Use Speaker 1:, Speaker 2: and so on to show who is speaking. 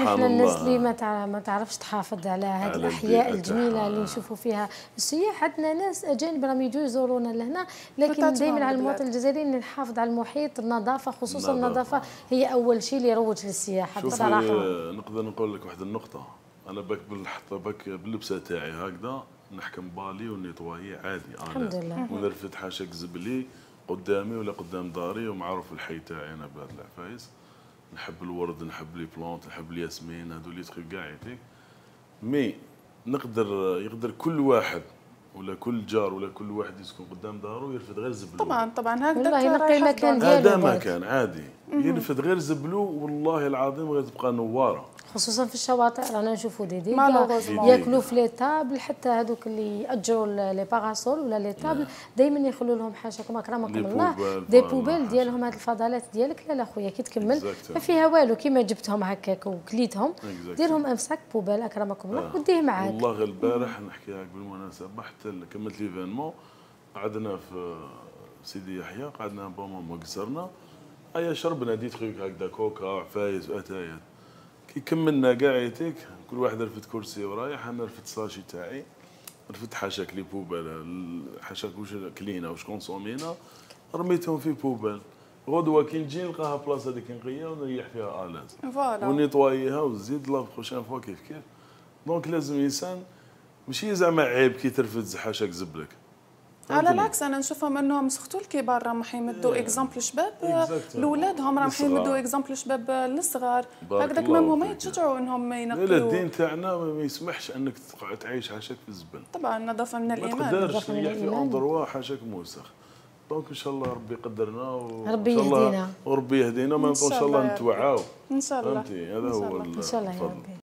Speaker 1: احنا الناس اللي ما تعرفش تحافظ على هذه الاحياء الجميله اللي نشوفوا فيها السياح. عندنا ناس اجانب راهم يجوا يزورونا لهنا، لكن دائما على المواطن الجزائري ان نحافظ على المحيط، النظافه، خصوصا النظافه هي اول شيء اللي يروج للسياحه بصراحه.
Speaker 2: نقدر نقول لك واحد النقطه، انا بك باللبسه تاعي هكذا نحكم بالي ونيطوايي عادي، انا
Speaker 1: الحمد لله
Speaker 2: ونرفد حاشاك زبلي قدامي ولا قدام داري ومعروف الحي تاعي انا بهذا العفايس. نحب الورد، نحب لي بلونت، نحب الياسمين، هذو اللي تخي كاع يعطيك. مي يقدر كل واحد ولا كل جار ولا كل واحد يسكن قدام دارو يرفد غير زبلو.
Speaker 3: طبعا هكذا
Speaker 1: والله ينقي المكان ديالو،
Speaker 2: هذا مكان عادي يرفد غير زبلو، والله العظيم غير تبقى نواره.
Speaker 1: خصوصا في الشواطئ رانا نشوفوا ياكلوا في لي طابل، حتى هذوك اللي ياجروا لي باراسول ولا لي طابل دائما يخلوا لهم حاشاكم اكرمكم الله دي بوبيل ديالهم. هاد الفضلات ديالك لا خويا كي تكمل ما فيها والو، كيما جبتهم هكاك وكليتهم ديرهم امسك بوبيل اكرمكم الله وديه معاك.
Speaker 2: والله غير البارح نحكي لك بالمناسبه، حتى كملت ليفينمون قعدنا في سيدي يحيى، قعدنا باماما قصرنا، ايا شربنا ديت خويك هكذا كوكا عفايس واتايات. كي كملنا قاعيتك كل واحد رفد كرسي ورايح، انا رفدت ساشي تاعي، رفدت حاشاك لي بوبال، حاشاك واش كلينا واش كونسومينا رميتهم في بوبال. غدوه كي نجي نلقاها بلاصه هذيك نقيه ونريح فيها الاز ونيطواييها وزيد لا بروشين فوا كيف كيف. دونك لازم الانسان ماشي زعما عيب كي ترفد حاشاك زبلك،
Speaker 3: على العكس انا نشوفهم انهم سختو الكبار راهم يمدوا اكزامبل شباب لاولادهم، راهم يمدوا اكزامبل شباب للصغار، هكذاك ما هما يتشجعوا انهم ينقيوا.
Speaker 2: لا الدين تاعنا ما يسمحش انك تقعد تعيش حاشاك في الزبل.
Speaker 3: طبعا النظافه من الايمان،
Speaker 2: ما تقدرش تريح في اندروا حاشاك موسخ. دونك ان شاء الله ربي يقدرنا
Speaker 1: ربي يهدينا
Speaker 2: وربي يهدينا، ما ان شاء الله نتوعاو
Speaker 3: ان شاء الله.
Speaker 2: فهمتي، هذا هو
Speaker 1: ان شاء الله يا ربي.